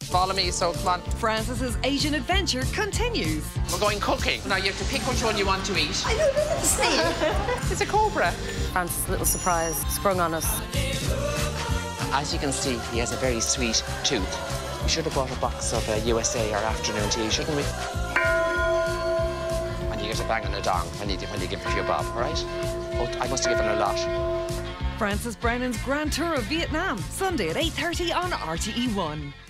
Follow me, so come on. Francis's Asian adventure continues. We're going cooking. Now, you have to pick which one you want to eat. I know this is a snake. It's a cobra. Francis' little surprise sprung on us. As you can see, he has a very sweet tooth. We should have bought a box of USA or afternoon tea, shouldn't we? And you get a bang on a dong when you give it to your bob, all right? Oh, I must have given a lot. Francis Brennan's Grand Tour of Vietnam, Sunday at 8:30 on RTE1.